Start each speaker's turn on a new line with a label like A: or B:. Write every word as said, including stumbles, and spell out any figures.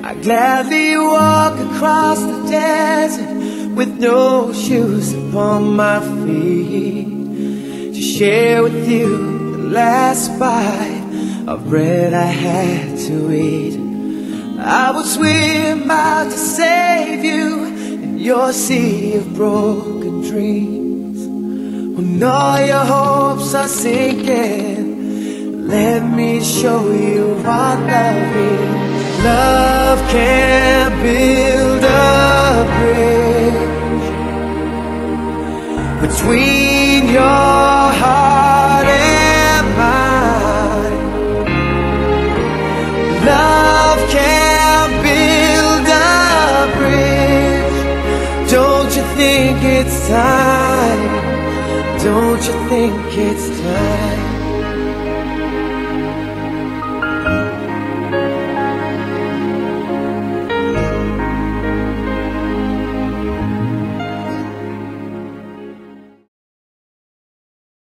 A: I gladly walk across the desert with no shoes upon my feet, to share with you the last bite of bread I had to eat. I would swim out to save you in your sea of broken dreams. When all your hopes are sinking, let me show you what love is. Love can build a bridge between your heart and mine. Love can build a bridge. Don't you think it's time? Don't you think it's time?